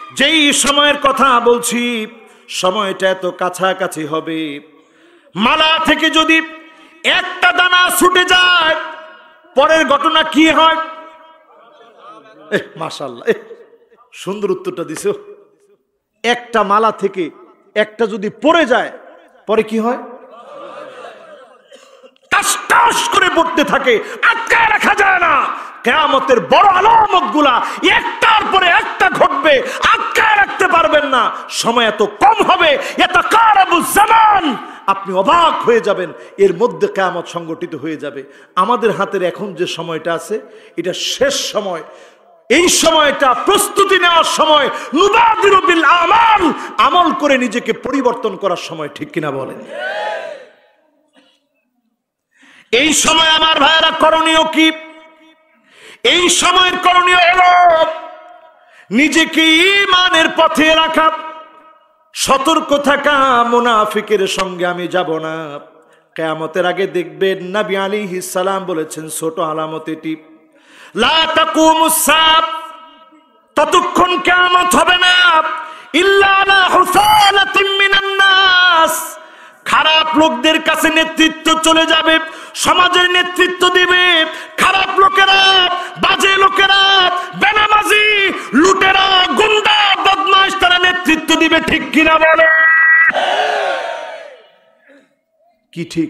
যেই সময়ের কথা বলছি সময়টা এত কাছাকাছি হবে, মালা থেকে যদি একটা দানা ছুটে যায় পরের ঘটনা কি হয়? মাশাআল্লাহ, সুন্দর উত্তরটা দিছো। একটা মালা থেকে একটা যদি পড়ে যায় পরে কি হয়? টাস টাস করে পড়তে থাকে, আটকায় রাখা যায় না। কিয়ামতের বড় আলামত গুলা একটার পরে একটা ঘটবে, আটকায় রাখতে পারবেন না। সময় এত কম হবে, ইয়াতাকারাবুজ জামান, আপনি অবাক হয়ে যাবেন, এর মধ্যে কিয়ামত সংগঠিত হয়ে যাবে। আমাদের হাতের এখন যে সময়টা আছে এটা শেষ সময়। এই সময়টা প্রস্তুতি নেওয়ার সময়, নুবাদিরু বিল আমাল, আমল করে নিজেকে পরিবর্তন করার সময়, ঠিক কিনা বলেন? এই সময় আমার ভাইয়েরা করণীয় কি? এই সময়ের করণীয় হলো নিজেকে ঈমানের পথে রাখা, সতর্ক থাকা, মুনাফিকের সঙ্গে আমি যাব না। কিয়ামতের আগে দেখবেন নবী আলাইহিস সালাম বলেছেন ছোট আলামত এটি, লা তাকুমুস সাআ, ততক্ষণ কিয়ামত হবে না ইল্লা আলা হুসালাতিন মিনান নাস, খারাপ লোকদের কাছে নেতৃত্ব চলে যাবে, সমাজের নেতৃত্ব দিবে খারাপ লোকেরা, বাজে লোকেরা, বেনামাজি, লুটেরা, গুন্ডা, বদমাশ, তারা নেতৃত্ব দিবে, ঠিক কিনা বলে? কি ঠিক?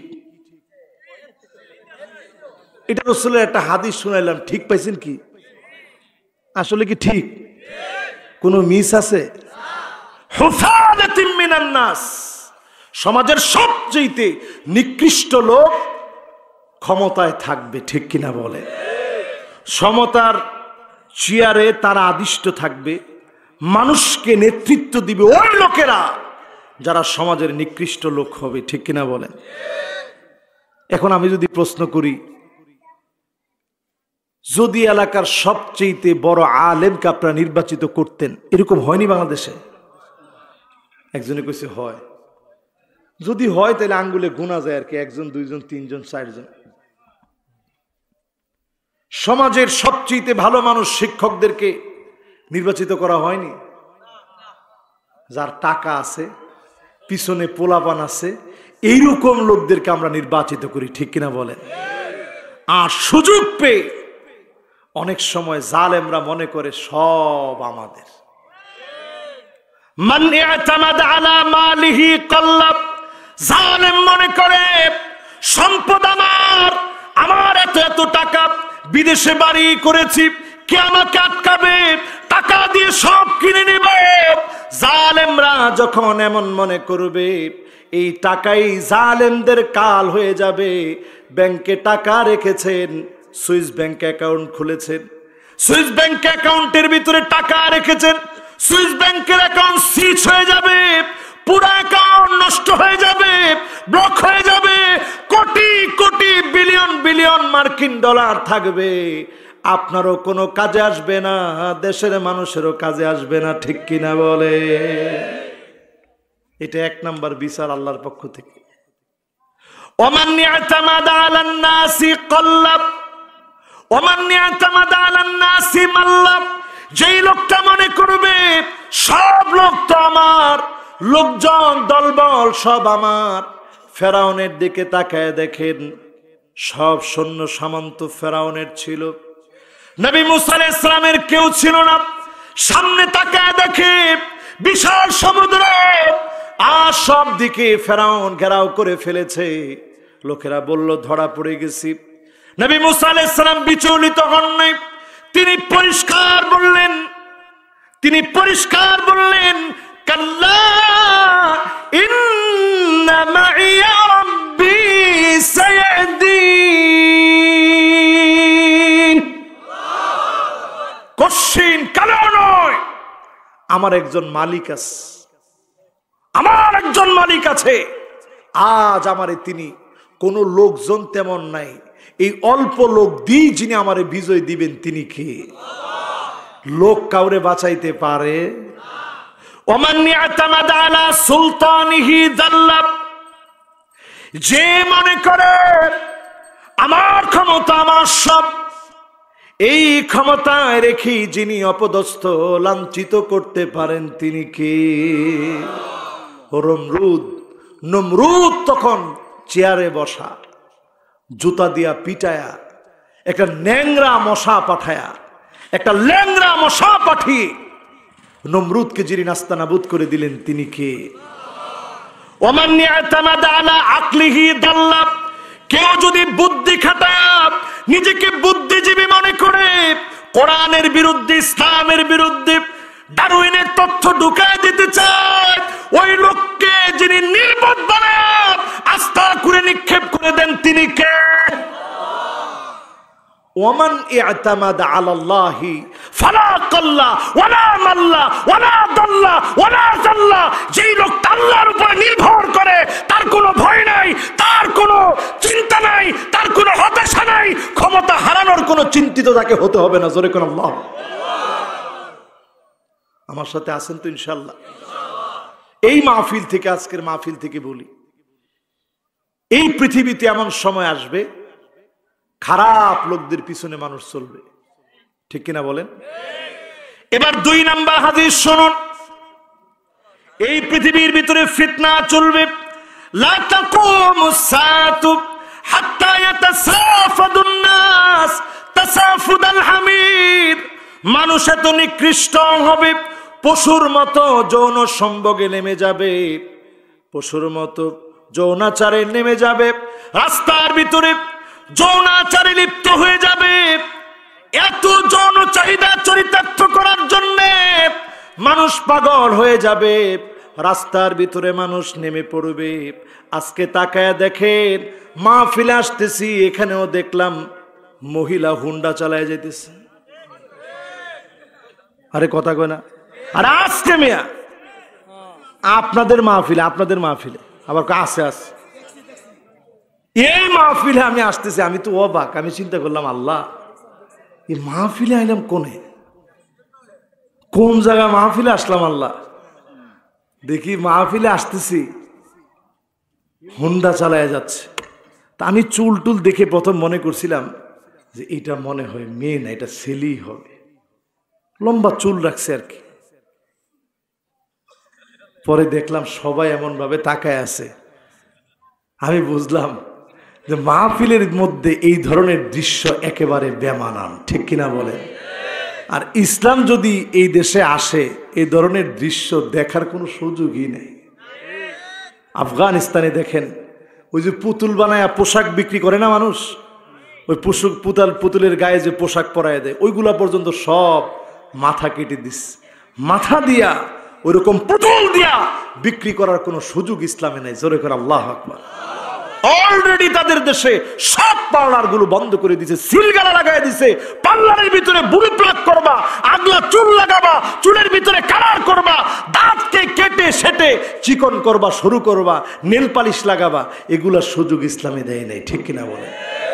এটা রাসূলের একটা হাদিস শুনাইলাম, ঠিক পাইছেন কি? আসলে কি ঠিক? কোনো মিস আছে? হুসালাতিন মিনান নাস, সমাজের সবচেয়ে নিকৃষ্ট লোক ক্ষমতায় থাকবে, ঠিক কিনা বলে? সমতার চেয়ারে তারা আদিষ্ট থাকবে, মানুষকে নেতৃত্ব দিবে ওই লোকেরা যারা সমাজের নিকৃষ্ট লোক হবে, ঠিক কিনা বলেন? এখন আমি যদি প্রশ্ন করি, যদি এলাকার সবচেয়ে বড় আলেমকে আপনারা নির্বাচিত করতেন, এরকম হয়নি বাংলাদেশে? একজনে কইছে হয়। যদি হয় তাহলে আঙ্গুলে গোনা যায় আর কি, একজন, দুইজন, তিনজন, চারজন। সমাজের সবচেয়ে ভালো মানুষ শিক্ষকদেরকে নির্বাচিত করা হয়নি? যার টাকা আছে, পিছনে পোলাপান আছে, এইরকম লোকদেরকে আমরা নির্বাচিত করি, ঠিক কিনা বলেন? আর সুযোগ পেয়ে অনেক সময় জালেমরা মনে করে সব আমাদের। মান ইয়াতামাদ আলা মালিহি কাল্লাব, জালেম মনে করে সম্পদ আমার, আমার এত এত টাকা, বিদেশে বাড়ি করেছি, কে আমাকে আটকাবে? টাকা দিয়ে সব কিনে নেবে। জালেমরা যখন এমন মনে করবে, এই টাকাই জালেমদের কাল হয়ে যাবে। ব্যাংকে টাকা রেখেছেন, সুইস ব্যাংক অ্যাকাউন্ট খুলেছেন, সুইস ব্যাংক অ্যাকাউন্টের ভিতরে টাকা রেখেছেন, সুইস ব্যাংকের অ্যাকাউন্ট সিজ হয়ে যাবে, পুরো অ্যাকাউন্ট নষ্ট হয়ে যাবে, ব্লক হয়ে যাবে, কোটি কোটি বিলিয়ন বিলিয়ন মার্কিন ডলার থাকবে, আপনারও কোনো কাজে আসবে না, দেশের মানুষেরও কাজে আসবে না, ঠিক কিনা বলে? এটা এক নাম্বার বিচার আল্লাহর পক্ষ থেকে। ওমান ইয়াতামাদা আলান নাসি কল্লাব, ওমান ইয়াতামাদা আলান নাসি মাল্লাব, যেই লোকটা মনে করবে সব লোক তো আমার, লোকজন দলবল সব আমার। ফেরাউনের দিকে তাকায় দেখেন, সব সৈন্য সামন্ত ফেরাউনের ছিল, নবী মুসা আলাইহিস সালামের কেউ ছিল না। সামনে তাকায় দেখে বিশাল সমুদ্র, আর সব দিকে ফেরাউন ঘেরাও করে ফেলেছে। লোকেরা বলল ধরা পড়ে গেছি। নবী মুসা আলাইহিস সালাম বিচলিত হন নাই, তিনি পরিষ্কার বললেন, তিনি পরিষ্কার বললেন, কাল্লা ইন্না মাইয়া রাব্বি সায়াহদিন, কঠিন কালো নয়, আমার একজন মালিক আছে, আমার একজন মালিক আছে। আজ আমারে তিনি, কোন লোকজন তেমন নাই, এই অল্প লোক দিয়ে যিনি আমারে বিজয় দিবেন তিনি কে? লোক কাউরে বাঁচাইতে পারে? ওমান ইয়াতামাদ আলা সুলতানিহি যাল্লাব, যে মনে করে আমার ক্ষমতা আমার সব, এই ক্ষমতায় রেখে যিনি অপদস্থ লাঞ্ছিত করতে পারেন তিনি কে? নমরুদ। নমরুদ তখন চেয়ারে বসা, জুতা দিয়া পিটায়া, একটা ন্যাংরা মশা পাঠায়া, একটা ল্যাংরা মশা পাঠিয়ে নমরুদকে যিনি নাস্তানাবুদ করে দিলেন তিনি কে? ওমান ইয়াতামাদা আলা আকলিহি দাল্লা। কেউ যদি বুদ্ধি খাটায়, নিজেকে বুদ্ধিজীবী মনে করে, কোরআনের বিরুদ্ধে, ইসলামের বিরুদ্ধে ডারউইনের তথ্য ঢুকায় দিতে চায়, ওই লোককে যিনি নির্বোধ বানায় আস্থা করে নিক্ষেপ করে দেন তিনি কে? ওমান ইয়াতামাদা আলাল্লাহি ফালা কাল্লা ওয়ালা মাল্লা ওয়ালা দাল্লা ওয়ালা জাল্লা। যেই লোক আল্লাহর উপর নির্ভর করে, তার কোনো ভয় নাই, তার কোনো চিন্তা নাই, তার কোনো হতাশা নাই, ক্ষমতা হারানোর কোনো চিন্তিত তাকে হতে হবে না। জোরে কোন আল্লাহ। আমার সাথে আছেন তো ইনশাআল্লাহ? এই মাহফিল থেকে, আজকের মাহফিল থেকে বলি, এই পৃথিবীতে এমন সময় আসবে খারাপ লোকদের পিছনে মানুষ চলবে, ঠিক কিনা বলেন? এবার 2 নাম্বার হাদিস শুনুন। এই পৃথিবীর ভিতরে ফিতনা চলবে। লা তাকুমুস সাআতু হাত্তা ইয়াতাসাফাদুন নাস তাসাফুদাল হামির। মানুষ এত নিকৃষ্ট হবে, পশুর মতো যৌন সম্ভোগে নেমে যাবে, পশুর মতো যৌনাচারে নেমে যাবে, রাস্তার ভিতরে যৌনাচারে লিপ্ত হয়ে যাবে। এত যৌন চাহিদা চরিতার্থ করার জন্য মানুষ পাগল হয়ে যাবে, রাস্তার ভিতরে মানুষ নেমে পড়বে। আজকে তাকায় দেখেন, মাহফিলে আসতেছি, এখানেও দেখলাম মহিলা হুন্ডা চালায় যেতেছে। আরে কথা কয় না? আর আজকে মিয়া আপনাদের মাহফিলে আবার আছে আছে, এই মাহফিলে আমি আসতেছি, আমি তো অবাক। আমি চিন্তা করলাম, আল্লাহ, এই মাহফিলে আইলাম কোন জায়গায় মাহফিলে আসলাম? আল্লাহ, দেখি মাহফিলে আসতেছি, হুন্ডা চালায় যাচ্ছে। তা আমি চুল টুল দেখে প্রথম মনে করছিলাম যে এটা মনে হয় মেয়ে না, এটা ছেলেই হবে, লম্বা চুল রাখছে আর কি। পরে দেখলাম সবাই এমন ভাবে তাকায় আছে, আমি বুঝলাম যে মাহফিলের মধ্যে এই ধরনের দৃশ্য একেবারে বেমানান, ঠিক কিনা বলেন? আর ইসলাম যদি এই দেশে আসে, এই ধরনের দৃশ্য দেখার কোনো সুযোগই নেই। আফগানিস্তানে দেখেন, ওই যে পুতুল বানায় পোশাক বিক্রি করে না মানুষ, ওই পুতুলের গায়ে যে পোশাক পরায় দেয়, ওইগুলা পর্যন্ত সব মাথা কেটে দিস, মাথা দিয়া ওইরকম পুতুল দিয়া বিক্রি করার কোনো সুযোগ ইসলামে নেই। জোরে করে আল্লাহু আকবার। অলরেডি তাদের দেশে সব পার্লার গুলো বন্ধ করে দিছে, সিলগালা লাগাই দিছে। পার্লারের ভিতরে বুড়ি প্লাক করবা, আগলা চুল লাগাবা, চুলের ভিতরে কালার করবা, দাঁতকে কেটে সেটে চিকন করবা, শুরু করবা, নেল পালিশ লাগাবা, এগুলার সুযোগ ইসলামে দেয় নাই, ঠিক কিনা বলে?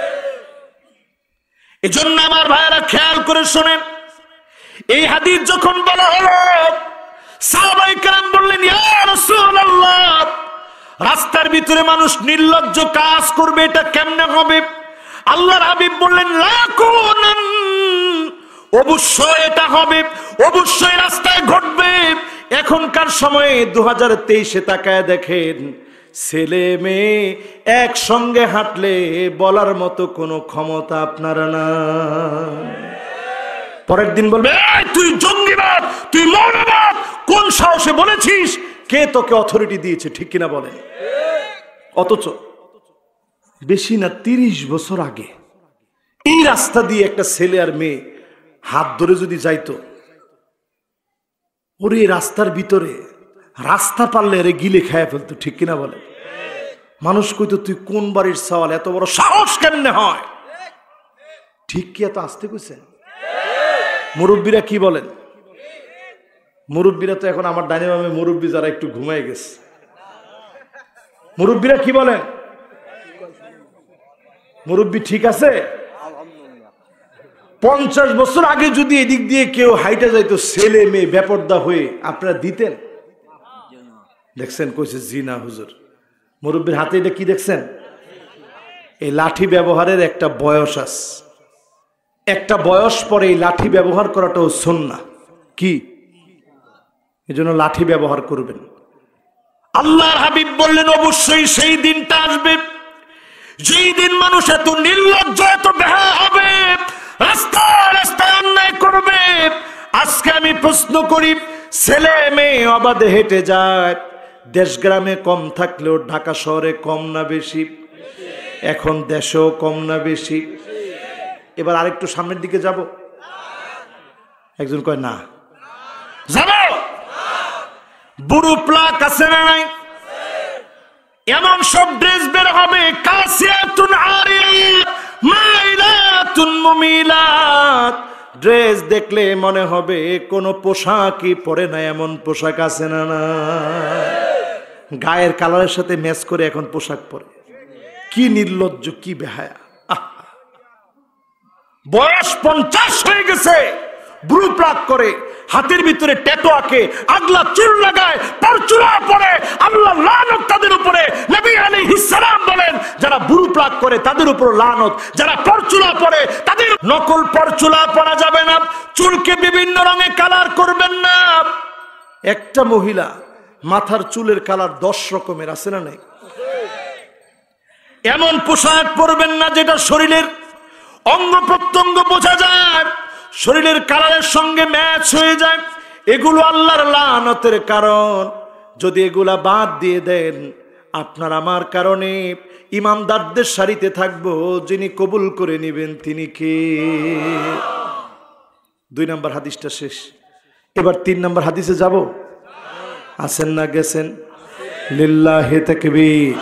এজন্য আমার ভাইয়েরা খেয়াল করে শোনেন, এই হাদিস যখন বলা হলো, সাহাবায়ে কেরাম বললেন, ইয়া রাসূলুল্লাহ, রাস্তার ভিতরে মানুষ নির্লজ্জ কাজ করবে, এটা কেমনে হবে? আল্লাহর হাবিব বললেন, লাকুনান, অবশ্যই এটা হবে, অবশ্যই রাস্তায় ঘটবে। এখনকার সময়ে 2023-এ তাকায় দেখেন, ছেলে মেয়ে একসঙ্গে হাঁটলে বলার মতো কোনো ক্ষমতা আপনারা না। পরের দিন বলবে, তুই জঙ্গিবাদ, তুই মৌলবাদ, কোন সাহসে বলেছিস? কে তোকে অথরিটি দিয়েছে, ঠিক কিনা বলেন? অথচ বেশি না 30 বছর আগে এই রাস্তা দিয়ে একটা ছেলে আর মেয়ে হাত ধরে যদি যাইতো, ওরে রাস্তার ভিতরে রাস্তা পারলে এরে গিলে খায় ফেলতো, ঠিক কিনা বলে? মানুষ কইতো, তুই কোন বাড়ির সওয়াল, এত বড় সাহস কেমনে হয়? ঠিক কি এত আসতে কইছেন? মুরব্বীরা কি বলেন? মুরব্বীরা তো এখন আমার ডাইনে বামে মুরব্বী যারা একটু ঘুমাই গেছে, মুরব্বীরা কি বলেন? মুরব্বী ঠিক আছে? 50 বছর আগে যদি এদিক দিয়ে কেউ হাইটা যাইতো, ছেলে মেয়ে বেপরদা হয়ে, আপনারা দিতেন? দেখছেন? কইছে জি না হুজুর। মুরব্বীর হাতে এটা কি দেখছেন? এই লাঠি ব্যবহারের একটা বয়স আছে, একটা বয়স পরে এই লাঠি ব্যবহার করাটাও সুন্নাহ। কি এজন্য লাঠি ব্যবহার করবেন। আল্লাহর হাবিব বললেন অবশ্যই সেই দিনটা আসবে যেই দিন মানুষ এত নির্লজ্জ এত বেহায়া হবে, রাস্তায় রাস্তায় অন্যায় করবে। আজকে আমি প্রশ্ন করি, ছেলে মেয়ে অবাধে হেঁটে যায়, দেশ গ্রামে কম থাকলেও ঢাকা শহরে কম না বেশি? এখন দেশেও কম না বেশি? এবার আরেকটু সামনের দিকে যাব। একজন কয় না যাব। বুড়ো প্লাক আছে না নাই? এমন সব ড্রেস বের হবে, কাসিয়াতুন আরিয়াত মাইলাতুন মুমিলাত। ড্রেস দেখলে মনে হবে কোনো পোশাকই পরে না, এমন পোশাক আছে না না? গায়ের কালারের সাথে ম্যাচ করে এখন পোশাক পরে। কি নির্লজ্জ, কি বেহায়া। বয়স 50 হয়ে গেছে, ব্রু প্লাক করে, হাতের ভিতরে ট্যাটু আঁকে, আগলা চুল লাগায়, পরচুলা পরে। আল্লাহ লানত তাদের উপরে। নবী আলাইহিস সালাম বলেন যারা ব্রু প্লাক করে তাদের উপর লানত, যারা পরচুলা পরে তাদের। নকল পরচুলা পরা যাবে না, চুলকে বিভিন্ন রঙে কালার করবেন না। একটা মহিলা মাথার চুলের কালার 10 রকমের আছে না নাই? এমন পোশাক পরবেন না যেটা শরীরের অঙ্গ প্রত্যঙ্গ বোঝা যায়, শরীরের কালারের সঙ্গে ম্যাচ হয়ে যায়। এগুলো আল্লাহর লানতের কারণ। যদি এগুলা বাদ দিয়ে দেন, আপনার আমার কারণে ইমানদারদের সারিতে থাকবো, যিনি কবুল করে নেবেন তিনি কে? 2 নম্বর হাদিসটা শেষ, এবার 3 নম্বর হাদিসে যাব। আছেন না গেছেন? লিল্লাহি তাকবীর।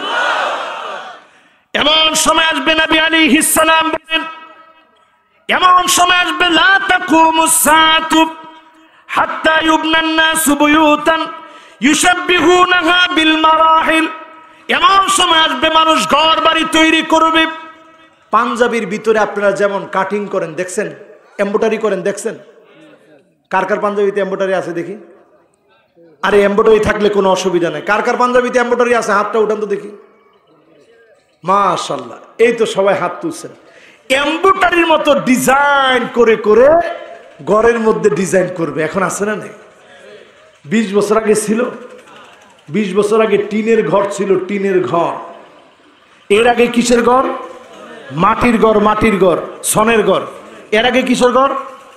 এমন সময় আসবে, নবী আলাইহিস সালাম বলেন এমন সময় আসবে, লা তাকুমুস সাআতু হাত্তা ইউবনান নাসু বুয়ুতান ইউশাব্বিহুনাহা বিল মারাহিল। এমন সময় আসবে মানুষ ঘর বাড়ি তৈরি করবে। পাঞ্জাবির ভিতরে আপনারা যেমন কাটিং করেন দেখছেন, এমব্রয়ডারি করেন দেখছেন? কার কার পাঞ্জাবিতে এমব্রয়ডারি আছে দেখি? আরে এমব্রয়ডারি থাকলে কোনো অসুবিধা নেই। কার কার পাঞ্জাবিতে এমব্রয়ডারি আছে হাতটা উঠান তো দেখি। মাশাআল্লাহ, এই তো সবাই হাত তুলছেন। এমব্রয়ডারির মতো ডিজাইন করে করে ঘরের মধ্যে ডিজাইন করবে। এখন আছে না নাই? 20 বছর আগে ছিল, 20 বছর আগে টিনের ঘর ছিল, টিনের ঘর। এর আগে কিসের ঘর? মাটির ঘর, মাটির ঘর, সনের ঘর। এর আগে কিসের ঘর?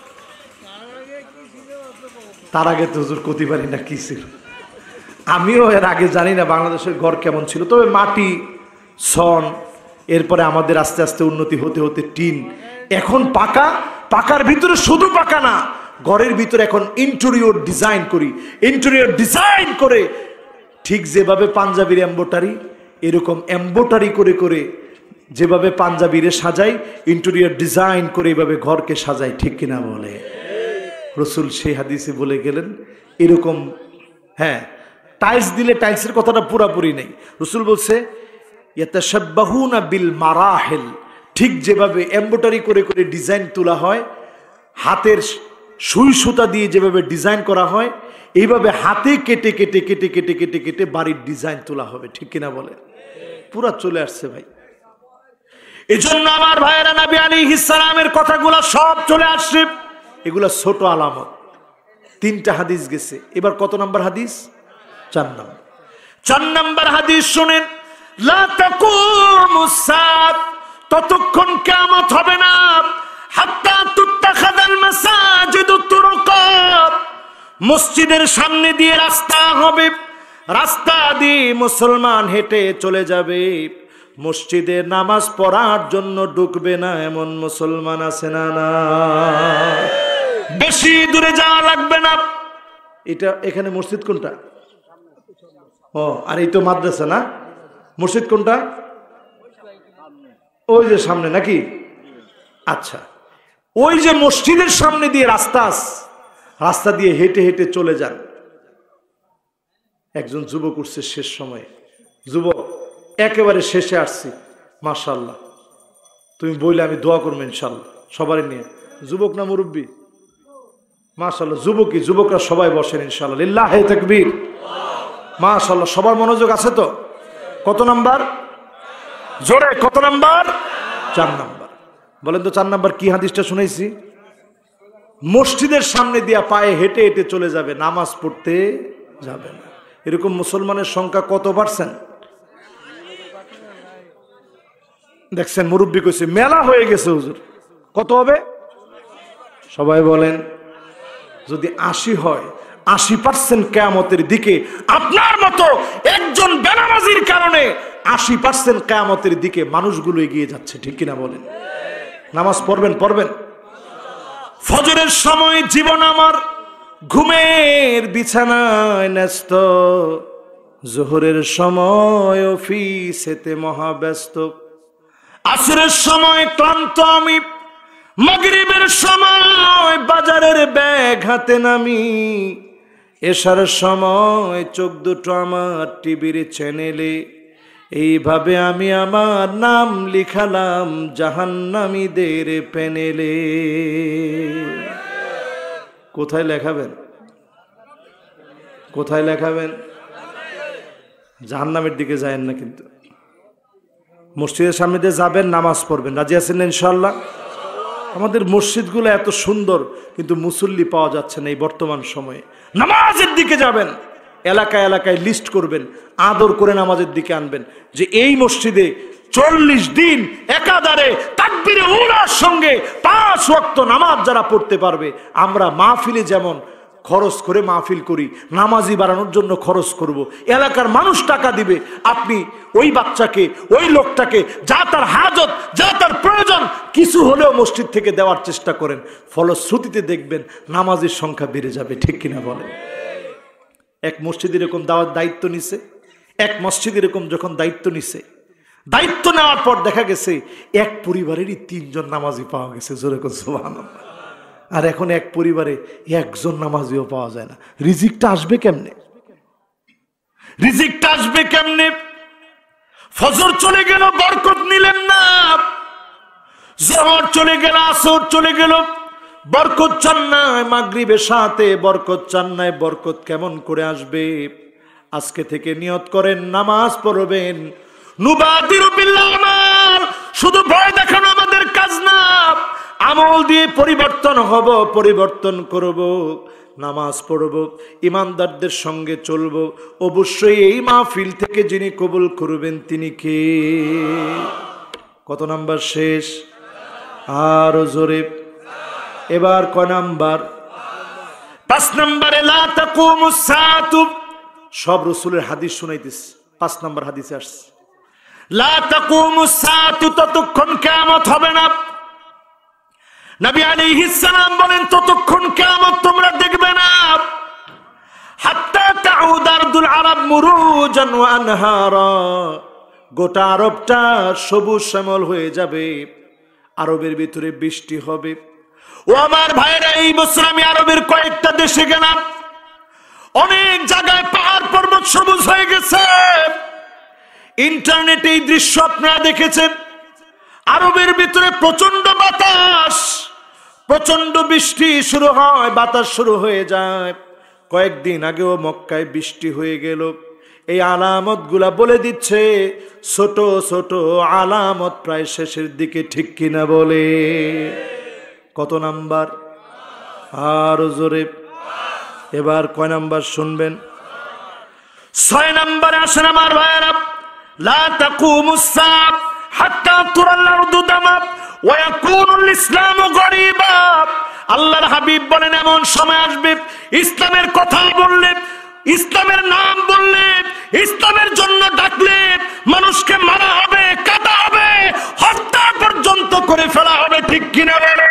তার আগে তো হুজুর কতি পারি না কি ছিল। আমিও এর আগে জানি না বাংলাদেশের ঘর কেমন ছিল, তবে মাটি, সন, এরপরে আমাদের আস্তে আস্তে উন্নতি হতে হতে টিন, এখন পাকা। পাকার ভিতরে শুধু পাকা না, ঘরের ভিতরে এখন ইন্টেরিয়র ডিজাইন করি। ইন্টেরিয়র ডিজাইন করে ঠিক যেভাবে পাঞ্জাবির এমব্রয়ডারি, এরকম এমব্রয়ডারি করে করে যেভাবে পাঞ্জাবিরে সাজাই, ইন্টেরিয়র ডিজাইন করে এইভাবে ঘরকে সাজাই। ঠিক কিনা বলে? রসুল সেই হাদিসে বলে গেলেন এরকম। হ্যাঁ, টাইলস দিলে টাইলসের কথাটা পুরাপুরি নেই। রসুল বলছে ইয়াতাশাব্বাহুনা বিল মারাহিল, ঠিক যেভাবে এমব্রয়ডারি করে করে ডিজাইন তোলা হয়, হাতের সুই সুতা দিয়ে যেভাবে ডিজাইন করা হয়, এইভাবে হাতে কেটে কেটে কেটে কেটে কেটে কেটে বাড়ির ডিজাইন তোলা হবে। ঠিক কিনা বলে? পুরা চলে আসছে ভাই। এই জন্য আমার ভাইয়েরা, নবী আলাইহিস সালামের কথাগুলো সব চলে আসছে। এগুলা ছোট আলামত। 3টা হাদিস গেছে, এবার কত নম্বর হাদিস? 4 নম্বর। 4 নম্বর হাদিস শুনেন, লা তাকুমুস সাআত, ততক্ষণ কিয়ামত হবে না, হাত্তা তুত্তাখাযাল মাসাজিদু তুরুকাত, মসজিদের সামনে দিয়ে রাস্তা হবে, রাস্তা দিয়ে মুসলমান হেঁটে চলে যাবে, মসজিদে নামাজ পড়ার জন্য ঢুকবে না এমন মুসলমান আছে না? না, বেশি দূরে যাওয়া লাগবে না। এটা এখানে মসজিদ কোনটা? ও, আর এই তো মাদ্রাসা না? মসজিদ কোনটা? ওই যে সামনে নাকি? আচ্ছা, ওই যে মসজিদের সামনে দিয়ে রাস্তা, রাস্তা দিয়ে হেঁটে হেঁটে চলে যান। একজন যুবক উঠছে শেষ সময়ে। যুবক, একেবারে শেষে আসছি, মাশাআল্লাহ, তুমি বললে আমি দোয়া করবো ইনশাল্লাহ সবারই নিয়ে। যুবক না মুরব্বী? মাশাআল্লাহ, যুবকই, যুবকরা সবাই বসেন ইনশাল্লাহ। লিল্লাহি তাকবীর। মাশাআল্লাহ, সবার মনোযোগ আছে তো? কত নাম্বার? জোরে কত নাম্বার? 4 নাম্বার। বলেন তো 4 নাম্বার কি হাদিসটা শুনাইছি? মসজিদের সামনে দিয়া পায়ে হেঁটে হেঁটে চলে যাবে, নামাজ পড়তে যাবে না। এরকম মুসলমানের সংখ্যা কত পার্সেন্ট? দেখছেন, মুরব্বী কইছে মেলা হয়ে গেছে হুজুর। কত হবে? সবাই বলেন। যদি 80 হয়, 80% কিয়ামতের দিকে আপনার মতো একজন বেনামাজির কারণে 80% কিয়ামতের দিকে মানুষগুলো এগিয়ে যাচ্ছে, ঠিক কিনা বলেন? নামাজ পড়বেন, পড়বেন। ফজরের সময় জীবন আমার ঘুমের বিছানায় ন্যস্ত, জোহরের সময় অফিসেতে মহাব্যস্ত, আসরের সময় ক্লান্ত আমি, মাগরিবের সময় বাজারের ব্যাগ হাতে নামি, এশার সময় চোখ দুটো আমার টিভির চ্যানেলে। এইভাবে আমি আমার নাম লিখালাম জাহান্নামীদের প্যানেলে। কোথায় লেখাবেন? কোথায় লেখাবেন? জাহান্নামের দিকে যায়েন না, কিন্তু মসজিদের সামনে দিয়ে যাবেন, নামাজ পড়বেন। রাজি আছেন না ইনশাআল্লাহ? আমাদের মসজিদগুলো এত সুন্দর, কিন্তু মুসল্লি পাওয়া যাচ্ছে না এই বর্তমান সময়ে। নামাজের দিকে যাবেন, এলাকায় এলাকায় লিস্ট করবেন, আদর করে নামাজের দিকে আনবেন, যে এই মসজিদে 40 দিন একাধারে তাকবীরে উলার সঙ্গে 5 ওয়াক্ত নামাজ যারা পড়তে পারবে। আমরা মাহফিলে যেমন খরচ করে মাহফিল করি, নামাজি বাড়ানোর জন্য খরচ করব। এলাকার মানুষ টাকা দিবে, আপনি ওই বাচ্চাকে, ওই লোকটাকে যা তার হাজত, যা তার প্রয়োজন, কিছু হলেও মসজিদ থেকে দেওয়ার চেষ্টা করেন। ফলশ্রুতিতে দেখবেন নামাজের সংখ্যা বেড়ে যাবে, ঠিক কিনা বলেন? এক মসজিদ এরকম দায়িত্ব নিছে, এক মসজিদ এরকম যখন দায়িত্ব নিছে, দায়িত্ব নেওয়ার পর দেখা গেছে এক পরিবারেরই 3 জন নামাজি পাওয়া গেছে। জোরে করে সুবহানাল্লাহ। আর এখন এক পরিবারে 1 জন নামাজিও পাওয়া যায় না। রিজিকটা আসবে কেমনে? রিজিকটা আসবে কেমনে? ফজর চলে গেল, বরকত নিলেন না। যোহর চলে গেল, আসর চলে গেল, বরকত চান নাই। মাগরিবের সাথে বরকত চান নাই। বরকত কেমন করে আসবে? আজকে থেকে নিয়ত করেন নামাজ পড়বেন। নুবাদিরু বিল আমাল, শুধু ভয় দেখানো আমাদের কাজ না, আমল দিয়ে পরিবর্তন হব, পরিবর্তন করব। নামাজ পড়ব, ইমানদারদের সঙ্গে চলব। অবশ্যই এই মাহফিল থেকে যিনি কবুল করবেন তিনি কে? কত নাম্বার শেষ? আরো জোরে। এবার কয় নাম্বার? 5 নম্বরে লা তাকুমুস সাআতু। সব রাসূলের হাদিস শুনাইতেছি, 5 নম্বর হাদিসে আসছে লা তাকুমুস সাআতু, ততক্ষণ কিয়ামত হবে না। নবী আলাইহিস সালাম বলেন ততক্ষণ কিয়ামত তোমরা দেখবে না। হাত্তা তাউদ আরদুল আরব মুরুজান ওয়া আনহারা, গোটা আরবটা সবুজ শ্যামল হয়ে যাবে। আরবের ভিতরে বৃষ্টি হবে। ও আমার ভাইরা, এই বছর আমি আরবের কয়েকটা দেশে গেলাম, অনেক জায়গায় পাহাড় পর্বত সবুজ হয়ে গেছে। ইন্টারনেটে এই দৃশ্য আপনারা দেখেছেন। আরবের ভিতরে প্রচন্ড বাতাস, প্রচন্ড বৃষ্টি শুরু হয়, বাতাস শুরু হয়ে যায়। কয়েকদিন আগেও মক্কায় বৃষ্টি হয়ে গেল। এই আলামত গুলা বলে দিচ্ছে, ছোট ছোট আলামত প্রায় শেষের দিকে, ঠিক কিনা বলে? কত নাম্বার? আরো জোরে। এবার কয় নাম্বার শুনবেন? 6 নম্বরে আসেন আমার ভাইয়েরা। লা তাকুমুস সাআ হাত্তা তুরাল আরদু দামা ওয়া ইয়াকুনুল ইসলামু গরিবা। আল্লাহর হাবিব বলেন এমন সময় আসবে, ইসলামের কথা বললে, ইসলামের নাম বললে, ইসলামের জন্য ডাকলে মানুষকে মারা হবে, কাটা হবে, হত্যা পর্যন্ত করে ফেলা হবে, ঠিক কিনা বলেন?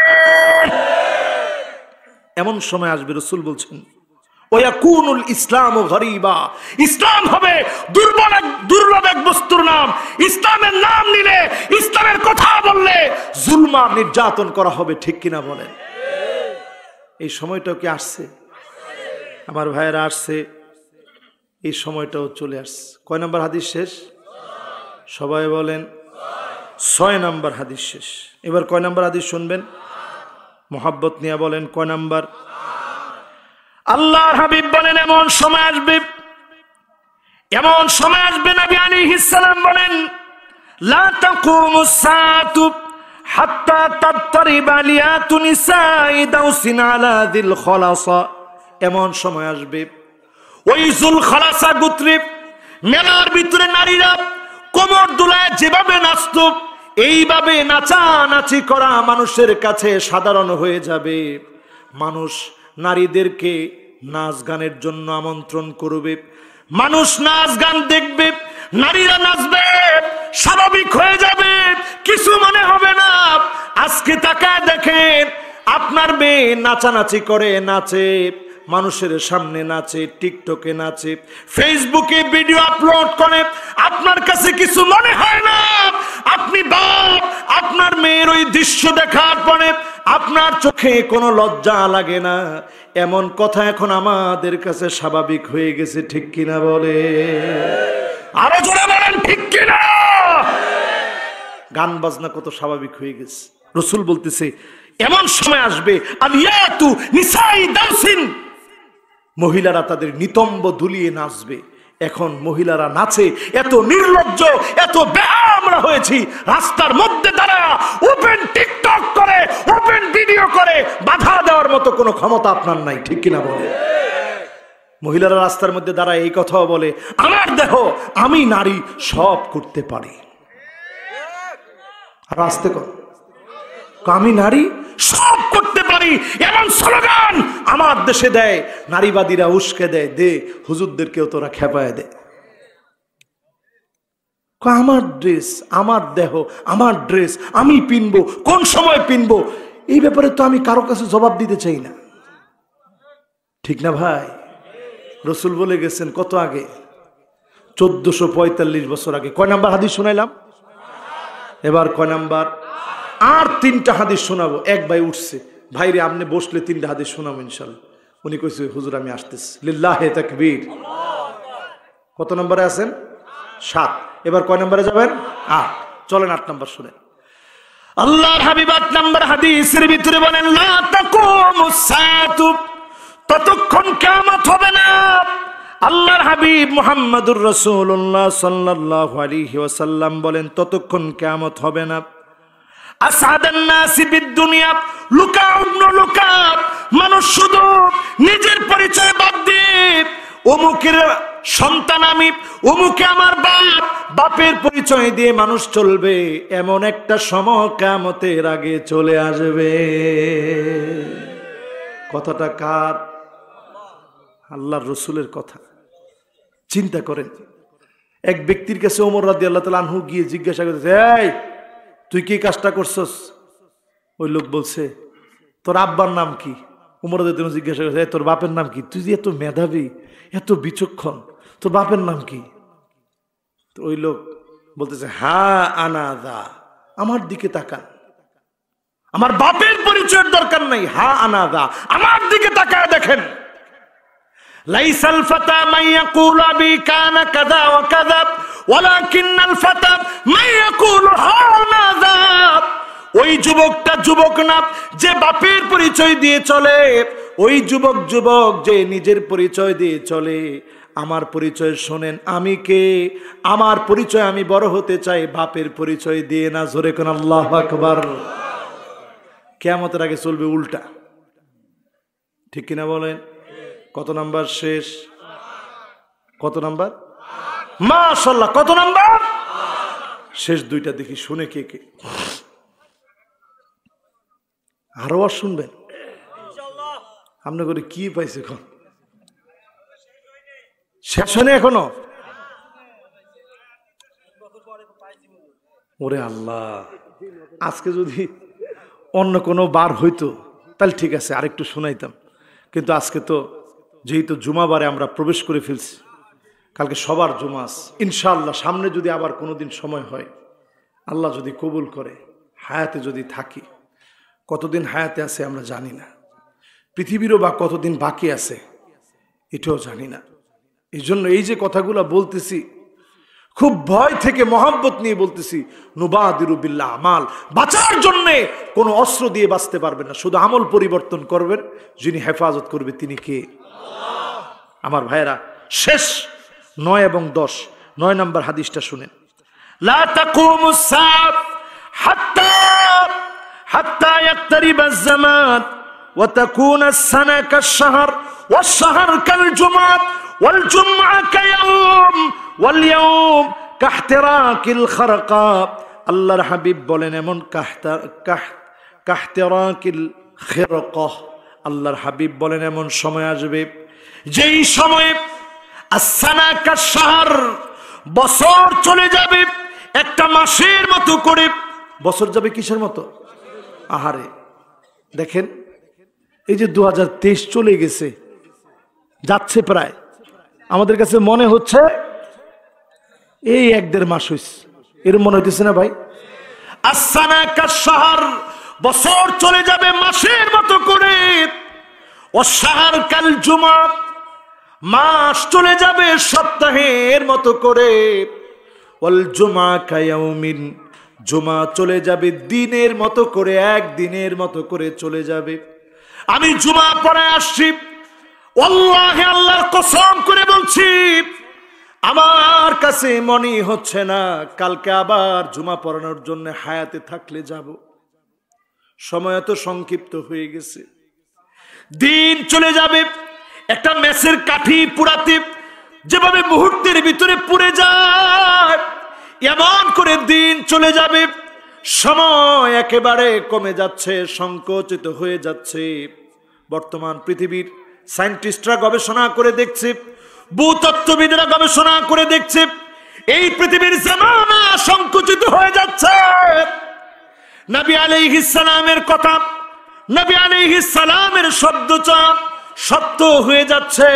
এমন সময় আসবে, রাসূল বলছেন ওয়াকুনুল ইসলামু গরিবা, ইসলাম হবে দুর্লভ এক বস্তুর নাম। ইসলামের নাম নিলে, ইসলামের কথা বললে জুলম নির্যাতন করা হবে, ঠিক কিনা বলেন? এই সময়টাও কি আসছে? আমার ভাইয়েরা আসছে, এই সময়টাও চলে আসছে। কয় নম্বর হাদিস শেষ? সবাই বলেন 6 নম্বর হাদিস শেষ। এবার কয় নম্বর হাদিস শুনবেন? মোহাব্বত নিয়ে বলেন কয় নম্বর? আল্লাহর হাবিব বলেন এমন সময় আসবে, এমন সময় আসবে, নবী আলাইহিস সালাম বলেন লা তাকুমুস সাআতু হাত্তা তাত্তারিবা লিয়াতু নিসাই দাউসিন আলা যিল খলাসা। এমন সময় আসবে ওই যুল খলাসা গোত্রে মেলার ভিতরে নারীরা কোমর দুলায় যেভাবে নাচত, এইভাবে নাচানাচি করা মানুষের কাছে সাধারণ হয়ে যাবে। মানুষ নারীদেরকে নাচ গানের জন্য আমন্ত্রণ করবে, মানুষ নাচ গান দেখবে, নারীরা নাচবে, স্বাভাবিক হয়ে যাবে, কিছু মনে হবে না। আজকে তাকায় দেখেন, আপনার মেয়ে নাচানাচি করে, নাচে, মানুষের সামনে নাচে, টিকটকে নাচে, ফেসবুকে ভিডিও আপলোড করে, আপনার কাছে কিছু মনে হয় না। আপনি বাপ, আপনার মেয়ের ওই দৃশ্য দেখার পরে আপনার চোখে কোনো লজ্জা লাগে না। এমন কথা এখন আমাদের কাছে স্বাভাবিক হয়ে গেছে, ঠিক কিনা বলে? আরো জোরে বলেন ঠিক কিনা? গান বাজনা কত স্বাভাবিক হয়ে গেছে। রাসূল বলতেছে এমন সময় আসবে আলিয়াতু নিসাই দাউসিন, মহিলারা তাদের নিতম্ব দুলিয়ে নাচবে। এখন মহিলারা নাচে, এত নির্লজ্জ, এত বেহায়া হয়েছি, রাস্তার মধ্যে দাঁড়া ওপেন টিকটক করে, ওপেন ভিডিও করে, বাধা দেওয়ার মতো কোনো ক্ষমতা আপনার নাই, ঠিক কিনা বলে? মহিলারা রাস্তার মধ্যে দাঁড়ায় এই কথাও বলে, আমার দেহ, আমি নারী, সব করতে পারি। আর আসতে কর, আমি নারী, সব করতে পারি, এমন স্লোগান আমার দেশে দেয়। নারীবাদীরা উস্কে দেয়, দে হুজুরদেরকেও তোরা খেপায় দেয়। আমার ড্রেস, আমার দেহ, আমার ড্রেস, আমি পিনবো, কোন সময় পিনবো, এই ব্যাপারে তো আমি কারো কাছে জবাব দিতে চাই না, ঠিক না ভাই? রাসূল বলে গেছেন কত আগে, 1445 বছর আগে। কয় নাম্বার হাদিস শোনাইলাম? এবার কয় নাম্বার? আর 3টা হাদিস শোনাবো। এক ভাই উঠছে, ভাইরে আপনি বসলে 3টা হাদিস শোনাবো ইনশাল্লাহ। উনি কইছে হুজুর আমি আসতেছি। লিল্লাহি তাকবীর। কত নম্বরে আছেন? 7। এবার কয় নম্বরে যাবেন? 8। চলেন 8 নম্বর শুনেন। আল্লাহর হাবিব 8 নম্বর হাদিসের ভিতরে বলেন, লা তাকুমুস সাআতু, ততক্ষণ কিয়ামত হবে না। আল্লাহর হাবিব মুহাম্মদুর রাসূলুল্লাহ সাল্লাল্লাহু আলাইহি ওয়াসাল্লাম বলেন, ততক্ষণ কিয়ামত হবে না। আসাদান নাসি বিদ দুনিয়া লুকা ইবনু লুকা, মানুষ শুধু নিজের পরিচয় বাদ দিয়ে অমুকের সন্তান আমি, অমুকে আমার বাপ, বাপের পরিচয় দিয়ে মানুষ চলবে। এমন একটা সময় কিয়ামতের আগে চলে আসবে। কথাটা কার? আল্লাহর রাসূলের কথা। চিন্তা করেন, এক ব্যক্তির কাছে ওমর রাদিয়াল্লাহু তাআলা আনহু গিয়ে জিজ্ঞাসা করতেছে, এই তুই কি কাজটা করছস? ওই লোক বলছে, তোর আব্বার নাম কি? ওমর রাদিয়াল্লাহু তাআলা জিজ্ঞাসা করছে, তোর বাপের নাম কি? তুই যে এত মেধাবী, এত বিচক্ষণ, তোর বাপের নাম কি? তো ওই লোক বলতেছে, হ্যাঁ আনাদা, আমার দিকে তাকান, আমার বাপের পরিচয়ের দরকার নাই, হ্যাঁ আনাদা, আমার দিকে তাকায় দেখেন। লাইসাল ফাতা মান ইয়াকুলু আবি কানা কাযা ওয়া কাযা ওয়ালাকিন্নাল ফাতা মান ইয়াকুলু হানাযা। ওই যুবকটা যুবক না যে বাপের পরিচয় দিয়ে চলে, ওই যুবক যে নিজের পরিচয় দিয়ে চলে। আমার পরিচয় শোনেন, আমি কে, আমার পরিচয় আমি বড় হতে চাই, বাপের পরিচয় দিয়ে না। জোরে কোন আল্লাহু আকবার। কিয়ামতের আগে চলবে উল্টা, ঠিক কিনা বলেন? কত নাম্বার শেষ? কত নাম্বার? মাশাআল্লাহ। কত নাম্বার? শেষ 2টা দেখি শুনে কে কে। আরো আর শুনবেন? আপনি করে কি পাইছে? এখন শেষ হয়নি এখনো? ওরে আল্লাহ, আজকে যদি অন্য কোনো বার হইতো তাহলে ঠিক আছে, আরেকটু শোনাইতাম। কিন্তু আজকে তো যেহেতু জুমাবারে আমরা প্রবেশ করে ফেলছি, কালকে সবার জুমাস ইনশাআল্লাহ। সামনে যদি আবার কোনোদিন সময় হয়, আল্লাহ যদি কবুল করে, হায়াতে যদি থাকি, কতদিন হায়াতে আছে আমরা জানি না, পৃথিবীরও বা কতদিন বাকি আছে এটাও জানি না। এই জন্য এই যে কথাগুলো বলতেছি, খুব ভয় থেকে মহব্বত নিয়ে বলতেছি। নুবাদিরু বিল্লাহ আমাল, বাঁচার জন্য কোনো অস্ত্র দিয়ে বাঁচতে পারবেন না, শুধু আমল পরিবর্তন করবেন। যিনি হেফাজত করবে তিনি কে? আমার ভাইয়েরা, শেষ 9 এবং 10, 9 নম্বর হাদিসটা শুনেন। লা তাকুমুস সাআত হাত্তা হাত্তা ইয়াকতারিবা আয-যামান ওয়া তাকুনা আস-সানা কাশ-শাহর ওয়াশ-শাহর কাল-জুমআহ ওয়াল-জুমআহ কায়াওম ওয়াল-ইয়াওম কাহতিরাকিল খারকা। আল্লাহর হাবিব বলেন এমন কাহতিরাকিল খিরকা, আল্লাহর হাবিব বলেন এমন সময় আসবে যেই সময়ে আস-সানা কাশ-শাহর, বছর চলে যাবে একটা মাসের মতো করে। বছর যাবে কিসের মতো? আহারে দেখেন, এই যে 2023 চলে গেছে, যাচ্ছে প্রায়, আমাদের কাছে মনে হচ্ছে এই 1-1.5 মাস হইছে, এর মনে হইতেছে না ভাই? আস-সানা কাশ-শাহর, বছর চলে যাবে মাসের মতো করে। ওয়াশ-শাহর কাল-জুমআহ, মাস চলে যাবে সপ্তাহের মতো করে। ওয়াল-জুমআহ কায়াওমিন, জুমা চলে যাবে দিনের মতো করে, একদিনের মতো করে চলে যাবে। আমি জুমা পড়ে আসছি, ওয়াল্লাহি আল্লাহর কসম করে বলছি, আমার কাছে মনে হচ্ছে না কালকে আবার জুমা পড়ানোর জন্য হায়াতে থাকলে যাব। সময় এত সংক্ষিপ্ত হয়ে গেছে, দিন চলে যাবে। একটা মেসের কাঠি পুরাতে যেভাবে মুহূর্তের ভিতরে পুড়ে যায়, এমন করে দিন চলে যাবে। সময় একেবারে কমে যাচ্ছে, সংকুচিত হয়ে যাচ্ছে। বর্তমান পৃথিবীর সায়েন্টিস্টরা গবেষণা করে দেখছে, ভূতত্ত্ববিদরা গবেষণা করে দেখছে, এই পৃথিবীর জামানা সংকুচিত হয়ে যাচ্ছে। নবী আলাইহিস সালামের কথা, নবী আলাইহিস সালামের শব্দচাপ সত্য হয়ে যাচ্ছে।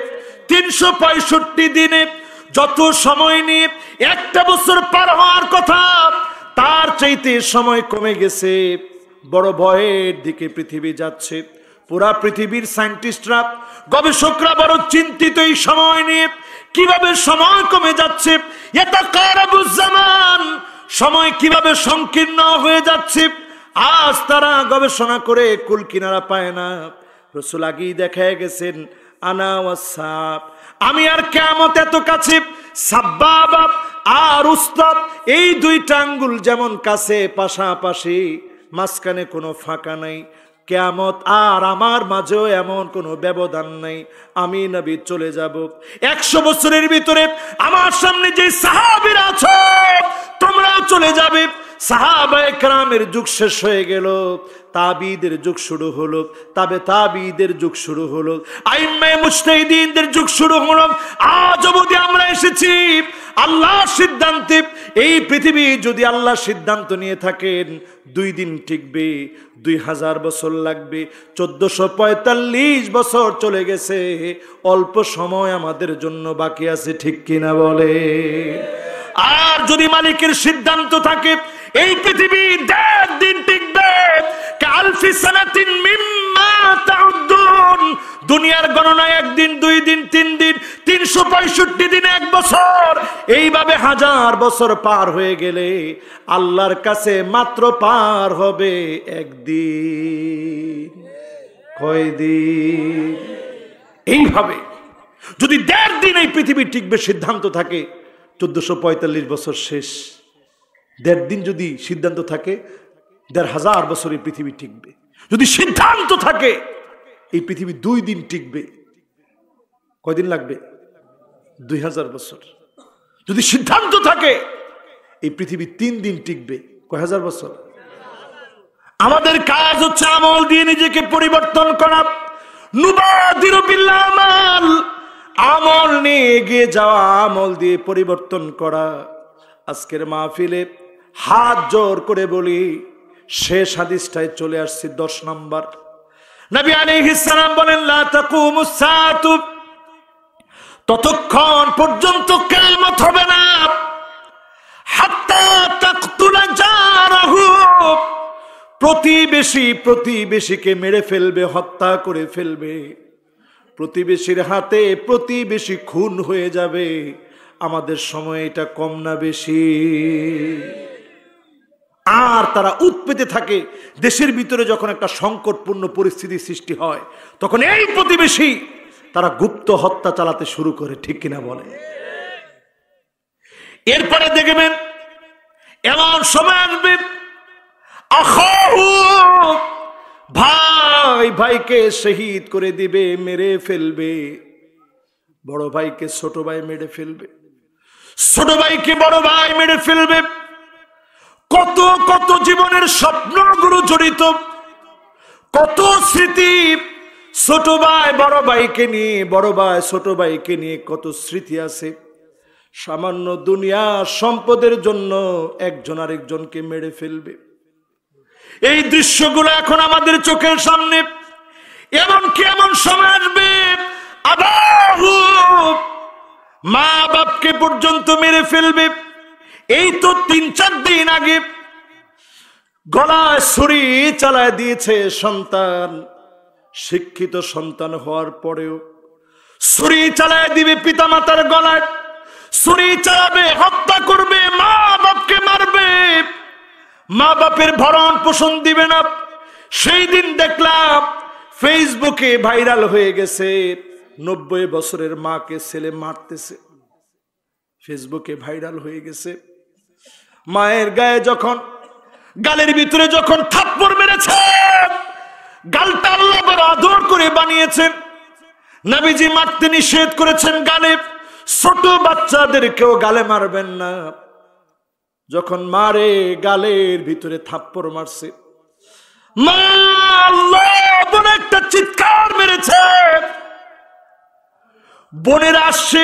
365 দিনে যত সময় নিয়ে একটা বছর পার হওয়ার কথা, তার চাইতে সময় কমে গেছে। বড় ভয়ের দিকে পৃথিবী যাচ্ছে। পুরা পৃথিবীর সায়েন্টিস্টরা, গবেষকরা বড় চিন্তিত এই সময় নিয়ে, কিভাবে সময় কমে যাচ্ছে। ইয়াতাকারাবুজ জামান, সময় কিভাবে সংকীর্ণ হয়ে যাচ্ছে। আজ তারা গবেষণা করে কুল কিনারা পায় না। রাসূল আগেই দেখায় গেছেন, আনা ওয়াসাব, আমি আর কিয়ামত এত কাছে। সাব্বাবা আর উস্তাদ, এই দুইটা আঙ্গুল যেমন কাছে পাশাপাশি, মাঝখানে কোনো ফাঁকা নাই। কিয়ামত আর আমার মাঝেও এমন কোনো ব্যবধান নাই। আমি নবী চলে যাব। 100 বছরের ভিতরে আমার সামনে যে সাহাবীরা আছে, তোমরাও চলে যাবে। সাহাবায়ে কেরামের যুগ শেষ হয়ে গেল, তাবিদের যুগ শুরু হলো, তাবিদের যুগ শুরু হলো, আইম্মায়ে মুজতাহিদিনদের যুগ শুরু হলো। আজ অবধি আমরা এসেছি আল্লাহর সিদ্ধান্তে। এই পৃথিবী যদি আল্লাহ সিদ্ধান্ত নিয়ে থাকেন 2 দিন টিকবে, 2000 বছর লাগবে। 1445 বছর চলে গেছে, অল্প সময় আমাদের জন্য বাকি আছে, ঠিক কিনা বলে? আর যদি মালিকের সিদ্ধান্ত থাকে এই পৃথিবী 1.5 দিন টিকবে, কালফি সানাতিন মিম্মা তাউদ্দুন, দুনিয়ার গণনায় 1 দিন, 2 দিন, 3 দিন, 365 দিন, 1 বছর। এইভাবে 1000 বছর পার হয়ে গেলে আল্লাহর কাছে মাত্র পার হবে 1 দিন। কয় দিন? এইভাবে যদি 1.5 দিন এই পৃথিবী টিকবে সিদ্ধান্ত থাকে, 1445 বছর শেষ। 1.5 দিন যদি সিদ্ধান্ত থাকে, 1500 বছর এই পৃথিবী টিকবে। যদি সিদ্ধান্ত থাকে এই পৃথিবী 2 দিন টিকবে, কয়দিন লাগবে? 2000 বছর। যদি সিদ্ধান্ত থাকে এই পৃথিবী 3 দিন টিকবে, কয় হাজার বছর? আমাদের কাজ হচ্ছে আমল দিয়ে নিজেকে পরিবর্তন করা। নুবাদিরু বিল আমাল, আমল নিয়ে এগিয়ে যাওয়া, আমল দিয়ে পরিবর্তন করা। আজকের মাহফিলে হাত জোর করে বলি, শেষ হাদিসটায় চলে আসছি, 10 নম্বর। নবী আলাইহিস সালাম বলেন, লা তাকুমুস সাআতু, ততক্ষণ পর্যন্ত কিয়ামত হবে না, হাত্তা তাকতুলা জারাহু, প্রতিবেশীকে মেরে ফেলবে, হত্যা করে ফেলবে। প্রতিবেশীর হাতে প্রতিবেশী খুন হয়ে যাবে। আমাদের সময় এটা কম না বেশি? আর তারা উৎপেতে থাকে। দেশের ভিতরে যখন একটা সংকটপূর্ণ পরিস্থিতি সৃষ্টি হয়, তখন এই প্রতিবেশী তারা গুপ্ত হত্যা চালাতে শুরু করে, ঠিক কিনা বলে? এরপরে দেখবেন এমন সময় আসবে আখাহু, ভাই ভাইকে শহীদ করে দিবে, মেরে ফেলবে। বড় ভাইকে ছোট ভাই মেরে ফেলবে, ছোট ভাইকে বড় ভাই মেরে ফেলবে। কত কত জীবনের স্বপ্নগুলো জড়িত, কত স্মৃতি ছোট ভাই বড় ভাইকে নিয়ে, বড় ভাই ছোট ভাইকে নিয়ে কত স্মৃতি আছে। সামান্য দুনিয়া সম্পদের জন্য একজন আরেকজনকে মেরে ফেলবে। এই দৃশ্যগুলো এখন আমাদের চোখের সামনে। এমনকি এমন সময় আসবে আবাহু, মা বাপকে পর্যন্ত মেরে ফেলবে। এই তো 3-4 দিন আগে গলায় ছুরি চালায় দিয়েছে সন্তান, শিক্ষিত সন্তান হওয়ার পরেও ছুরি চালায় দিবে পিতা মাতার গলায়, ছুরি চালাবে, হত্যা করবে, মা বাপকে মারবে, মা বাপের ভরণ পোষণ দিবে না। সেই দিন দেখলাম ফেসবুকে ভাইরাল হয়ে গেছে 90 বছরের মাকে ছেলে মারতেছে, ফেসবুকে ভাইরাল হয়ে গেছে। মায়ের গায়ে যখন, গালের ভিতরে যখন থাপ্পড় মেরেছে, গালটা আল্লাহ বড় আদর করে বানিয়েছেন। নবীজি মারতে নিষেধ করেছেন গালে, ছোট বাচ্চাদেরকেও গালে মারবেন না। যখন মারে গালের ভিতরে থাপ্পড় মারছে, মা আল্লাহ বলে একটা চিৎকার মেরেছে। বোনের আসছে,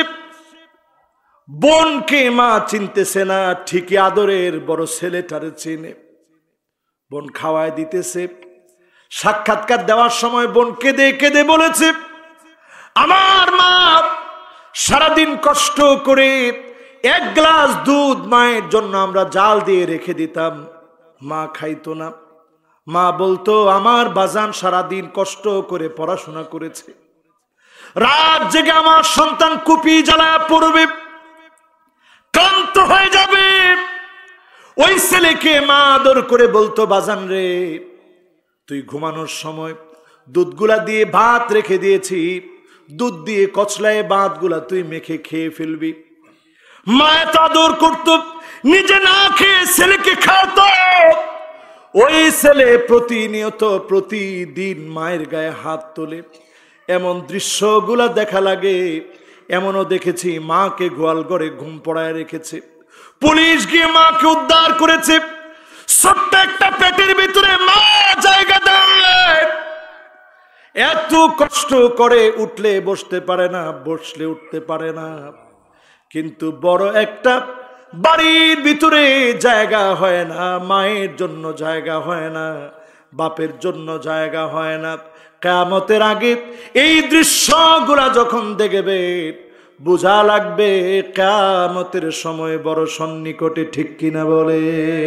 বোনকে মা চিনতেছে না, ঠিকই আদরের বড় ছেলেটারে চিনে। বোন খাওয়ায় দিতেছে, সাক্ষাৎকার দেওয়ার সময় বোন কেঁদে কেঁদে বলেছে, আমার মা সারাদিন কষ্ট করে 1 গ্লাস দুধ মায়ের জন্য আমরা জাল দিয়ে রেখে দিতাম, মা খাইতো না। মা বলতো, আমার বাজান সারাদিন কষ্ট করে পড়াশোনা করেছে, রাত জেগে আমার সন্তান কুপি জ্বালায় পড়বে, ক্লান্ত হয়ে যাবে। ওই ছেলেকে মা আদর করে বলতো, বাজান রে, তুই ঘুমানোর সময় দুধগুলা দিয়ে ভাত রেখে দিয়েছি, দুধ দিয়ে কচলায় ভাতগুলা তুই মেখে খেয়ে ফেলবি। মা এত আদর করতো, নিজে না খেয়ে ছেলেকে খাওয়াতো। ওই ছেলে প্রতিনিয়ত প্রতিদিন মায়ের গায়ে হাত তোলে। এমন দৃশ্যগুলা দেখা লাগে। এমনও দেখেছি মাকে গোয়াল ঘরে ঘুম পড়ায় রেখেছে, পুলিশ গিয়ে মাকে উদ্ধার করেছে। ছোট্ট একটা পেটের ভিতরে মা জায়গা দেয়, এত কষ্ট করে, উঠলে বসতে পারে না, বসলে উঠতে পারে না। কিন্তু বড় একটা বাড়ির ভিতরে জায়গা হয় না, মায়ের জন্য জায়গা হয় না, বাপের জন্য জায়গা হয় না। কিয়ামতের আগে এই দৃশ্যগুলা যখন দেখবে, বোঝা লাগবে কিয়ামতের সময় বড় সন্নিকটে, ঠিক কিনা বলে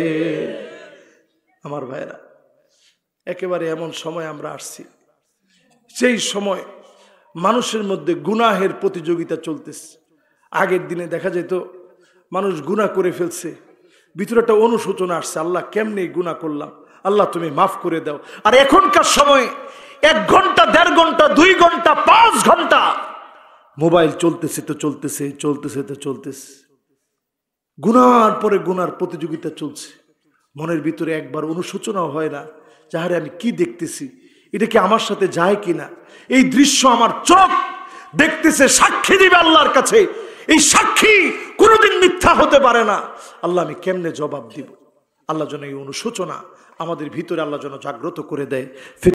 আমার ভাইরা? একেবারে এমন সময় আমরা আসছি, সেই সময় মানুষের মধ্যে গুনাহের প্রতিযোগিতা চলতেছে। আগের দিনে দেখা যেত মানুষ গুনাহ করে ফেলছে, ভিতরে একটা অনুশোচনা আসছে, আল্লাহ কেমনে গুনাহ করলাম, আল্লাহ তুমি মাফ করে দাও। আর এখনকার সময় 1 ঘন্টা, 1.5 ঘন্টা, 2 ঘন্টা, 5 ঘন্টা মোবাইল চলতেছে তো চলতেছে, চলতেছে তো চলতেছে। গুনার পরে গুনার প্রতিযোগিতা চলছে। মনের ভিতরে একবার অনুশোচনাও হয় না, যাহারে আমি কি দেখতেছি, এটা কি আমার সাথে যায় কিনা? এই দৃশ্য আমার চোখ দেখতেছে, সাক্ষী দিবে আল্লাহর কাছে। এই সাক্ষী কোনোদিন মিথ্যা হতে পারে না। আল্লাহ আমি কেমনে জবাব দিব? আল্লাহ যেন এই অনুশোচনা আমাদের ভিতরে আল্লাহ যেন জাগ্রত করে দেয়।